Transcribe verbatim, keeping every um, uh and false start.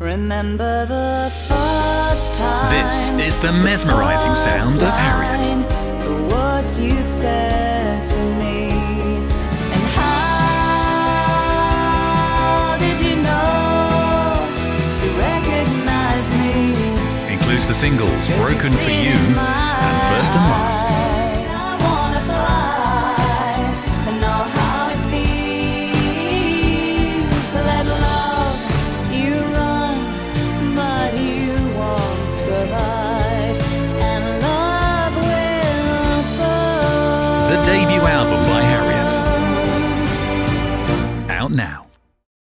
Remember the first time. This is the mesmerizing sound of Harriet. The words you said to me. And how did you know to recognize me? Includes the singles Broken for You and First and Last.